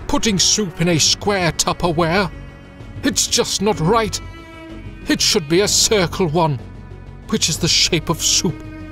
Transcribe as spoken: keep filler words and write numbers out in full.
putting soup in a square tupperware. It's just not right. It should be a circle one, which is the shape of soup.